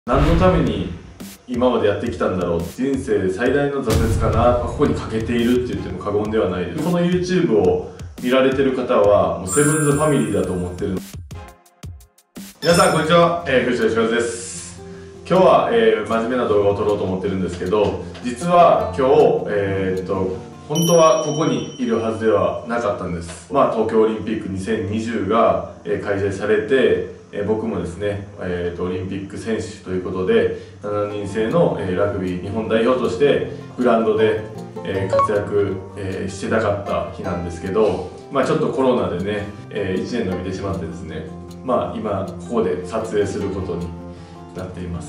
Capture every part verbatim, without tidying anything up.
何のために今までやってきたんだろう。人生最大の挫折かな、ここに欠けているって言っても過言ではないです。この YouTube を見られてる方はもうセブンズファミリーだと思ってる。皆さんこんにちは、えー、藤田義和です。今日は、えー、真面目な動画を撮ろうと思ってるんですけど、実は今日、えー、っと本当はここにいるはずではなかったんです。まあ東京オリンピックにせんにじゅうが、えー、開催されて、えー、僕もですね、えー、とオリンピック選手ということでしちにん制の、えー、ラグビー日本代表としてグラウンドで、えー、活躍、えー、してたかった日なんですけど、まあ、ちょっとコロナでね、えー、いちねん延びてしまってですね、まあ今ここで撮影することになっています。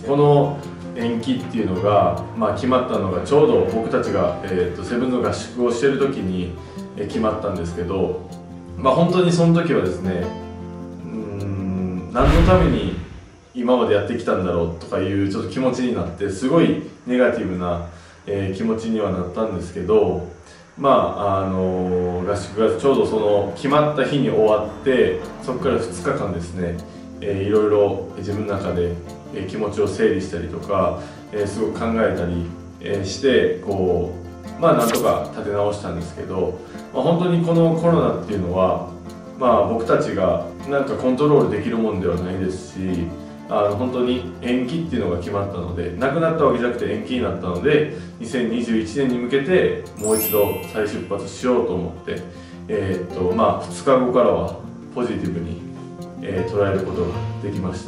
この延期っていうのが、まあ、決まったのがちょうど僕たちが、えー、とセブンの合宿をしてる時に、えー、決まったんですけど、まあ、本当にその時はですね、うーん何のために今までやってきたんだろうとかいうちょっと気持ちになって、すごいネガティブな、えー、気持ちにはなったんですけど、まああのー、合宿がちょうどその決まった日に終わって、そこからふつかかんですね、えー、いろいろ自分の中でえ気持ちを整理したりとか、えー、すごく考えたり、えー、してこうまあなんとか立て直したんですけど、まあ、本当にこのコロナっていうのは、まあ、僕たちがなんかコントロールできるもんではないですし、あの本当に延期っていうのが決まったので、なくなったわけじゃなくて延期になったので、にせんにじゅういちねんに向けてもう一度再出発しようと思って、えーっとまあ、ふつかごからはポジティブに、えー、捉えることができました。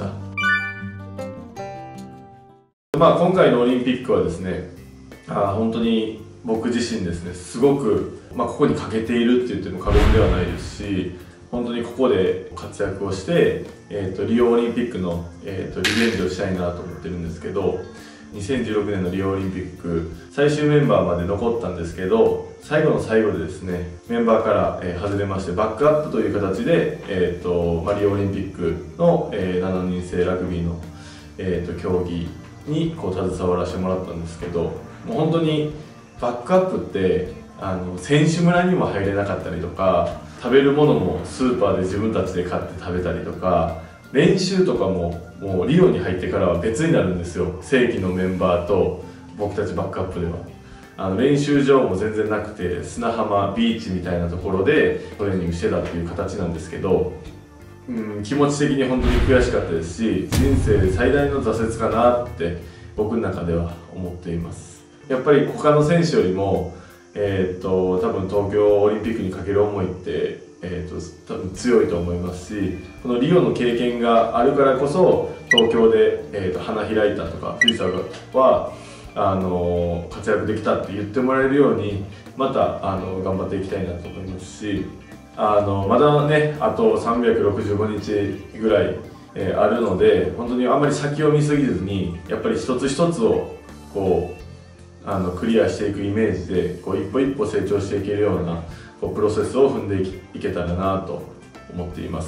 まあ、今回のオリンピックはですね、あ本当に僕自身ですね、すごく、まあ、ここに欠けているって言っても過言ではないですし、本当にここで活躍をして、えー、とリオオリンピックの、えー、とリベンジをしたいなと思ってるんですけど、にせんじゅうろくねんのリオオリンピック最終メンバーまで残ったんですけど、最後の最後でですねメンバーから、えー、外れまして、バックアップという形で、えーとまあ、リオオリンピックの、えー、しちにん制ラグビーの、えー、と競技にこう携わらせてもらったんですけど、もう本当にバックアップってあの選手村にも入れなかったりとか、食べるものもスーパーで自分たちで買って食べたりとか、練習とかももうリオに入ってからは別になるんですよ。正規のメンバーと僕たちバックアップではあの練習場も全然なくて、砂浜ビーチみたいなところでトレーニングしてたっていう形なんですけど、うん、気持ち的に本当に悔しかったですし、人生最大の挫折かなって僕の中では思っています。やっぱり他の選手よりも、えー、っと多分東京オリンピックにかける思いって、えー、っと多分強いと思いますし、このリオの経験があるからこそ東京で、えー、っと花開いたとか藤田はあの活躍できたって言ってもらえるように、またあの頑張っていきたいなと思いますし、あのまだねあとさんびゃくろくじゅうごにちぐらい、えー、あるので、本当にあんまり先を見すぎずに、やっぱり一つ一つをこうあのクリアしていくイメージでこう一歩一歩成長していけるようなこうプロセスを踏んで い, いけたらなと思っています。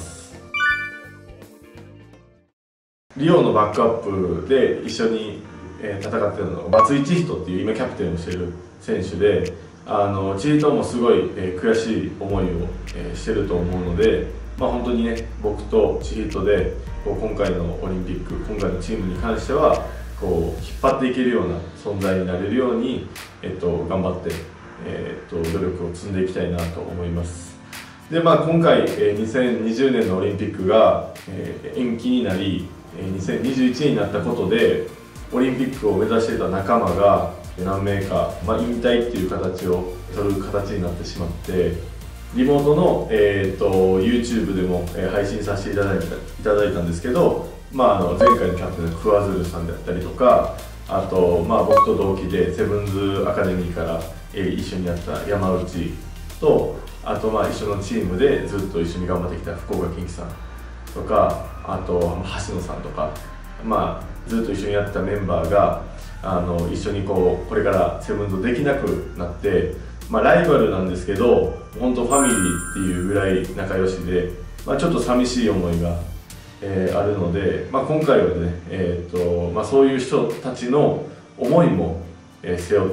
リオのバックアップで一緒に、えー、戦っているのが松井千人っていう今キャプテンをしている選手で、あの千人もすごい、えー、悔しい思いを、えー、してると思うので、まあ、本当にね僕と千人でこう今回のオリンピック今回のチームに関してはこう引っ張っていけるような存在になれるように、えっと、頑張って、えっと、努力を積んでいきたいなと思います。で、まあ、今回、えー、にせんにじゅうねんのオリンピックが、えー、延期になり、えー、にせんにじゅういちねんになったことでオリンピックを目指していた仲間が何名か、まあ、引退っていう形を取る形になってしまって、リモートの、えー、と YouTube でも、えー、配信させていただいた、いただいたんですけど、まあ、あの前回のキャプテンの桑鶴さんであったりとか、あと、まあ、僕と同期でセブンズアカデミーから、えー、一緒にやった山内と、あとまあ一緒のチームでずっと一緒に頑張ってきた福岡金樹さんとか、あと橋野さんとか、まあ、ずっと一緒にやってたメンバーがあの一緒にこうこれからセブンズできなくなって、まあ、ライバルなんですけど本当ファミリーっていうぐらい仲良しで、まあ、ちょっと寂しい思いが、えー、あるので、まあ、今回はね、えーとまあ、そういう人たちの思いも、えー、背負って、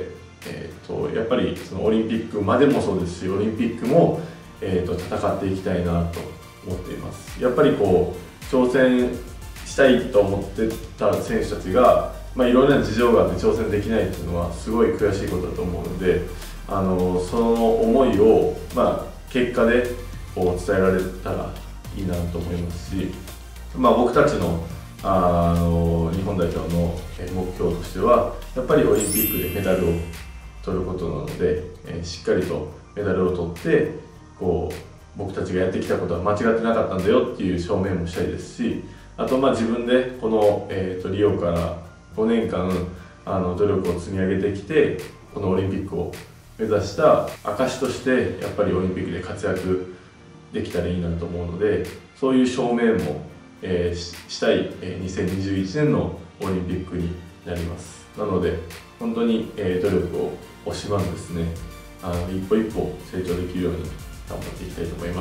えーとやっぱりそのオリンピックまでもそうですし、オリンピックも、えーと戦っていきたいなと思っています。やっぱりこう挑戦ししたいと思ってた選手たちが、まあ、いろいろな事情があって挑戦できないっていうのはすごい悔しいことだと思うので、あのその思いを、まあ、結果でこう伝えられたらいいなと思いますし、まあ、僕たちのあの日本代表の目標としてはやっぱりオリンピックでメダルを取ることなので、えー、しっかりとメダルを取ってこう僕たちがやってきたことは間違ってなかったんだよっていう証明もしたいですし、あとまあ自分でこの、えー、とリオからごねんかんあの努力を積み上げてきてこのオリンピックを目指した証としてやっぱりオリンピックで活躍できたらいいなと思うので、そういう証明も、えー、し, したい、えー、にせんにじゅういちねんのオリンピックになります。なので本当に、えー、努力を惜しまずですね、あの一歩一歩成長できるように頑張っていきたいと思います。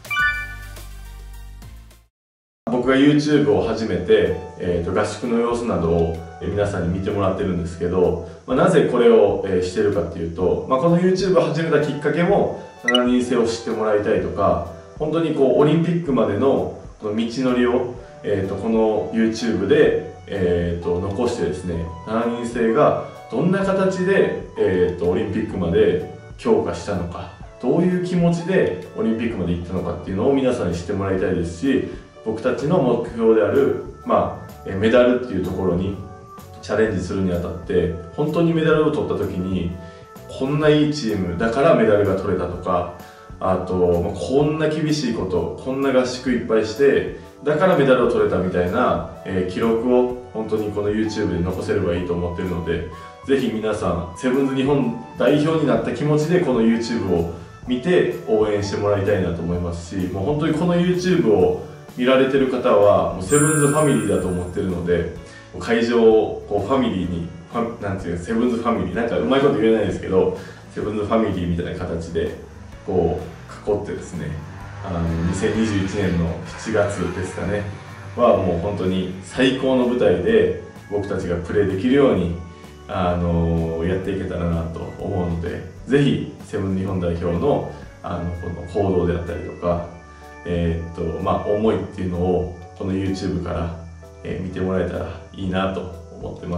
僕が YouTube を始めて、えー、と合宿の様子などを皆さんに見てもらってるんですけど、まあ、なぜこれを、えー、してるかっていうと、まあ、この YouTube を始めたきっかけもしちにん制を知ってもらいたいとか、本当にこうオリンピックまでのこの道のりを、えー、とこの YouTube で、えー、と残してですね、しちにん制がどんな形で、えー、とオリンピックまで強化したのか、どういう気持ちでオリンピックまで行ったのかっていうのを皆さんに知ってもらいたいですし、僕たちの目標である、まあ、メダルっていうところにチャレンジするにあたって本当にメダルを取った時にこんないいチームだからメダルが取れたとか、あと、まあ、こんな厳しいことこんな合宿いっぱいしてだからメダルを取れたみたいな、えー、記録を本当にこの YouTube で残せればいいと思ってるので、ぜひ皆さんセブンズ日本代表になった気持ちでこの YouTube を見て応援してもらいたいなと思いますし、もう本当にこの YouTube を見られてる方はもうセブンズファミリーだと思ってるので、会場をこうファミリーにファなんていうかセブンズファミリーなんかうまいこと言えないですけど、セブンズファミリーみたいな形でこう囲ってですね、あのにせんにじゅういちねんのしちがつですかねはもう本当に最高の舞台で僕たちがプレーできるようにあのやっていけたらなと思うので、ぜひセブン日本代表のあのこの行動であったりとか、えーっとまあ、思いっていうのをこの YouTube から、えー、見てもらえたらいいなと思ってます。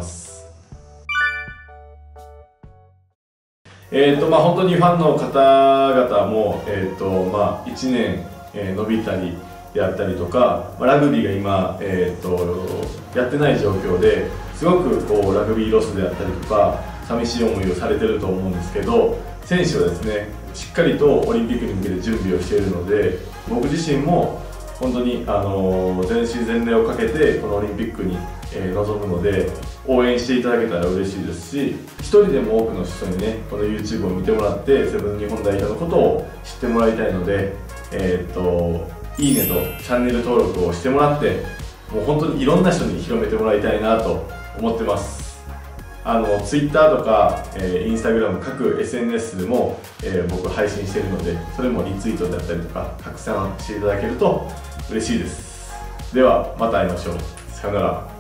えーっとまあ、本当にファンの方々も、えーっとまあ、いちねん、えー、伸びたりであったりとか、まあ、ラグビーが今、えーっとやってない状況ですごくこうラグビーロスであったりとか寂しい思いをされてると思うんですけど、選手はですねしっかりとオリンピックに向けて準備をしているので、僕自身も本当に、あのー、全身全霊をかけてこのオリンピックに、えー、臨むので応援していただけたら嬉しいですし、一人でも多くの人にねこの YouTube を見てもらってセブン日本代表のことを知ってもらいたいので、えー、っといいねとチャンネル登録をしてもらって、もう本当にいろんな人に広めてもらいたいなと思ってます。あの Twitter とか、えー、Instagram 各 エスエヌエス でも、えー、僕配信しているので、それもリツイートだったりとか拡散していただけると嬉しいです。ではまた会いましょう。さよなら。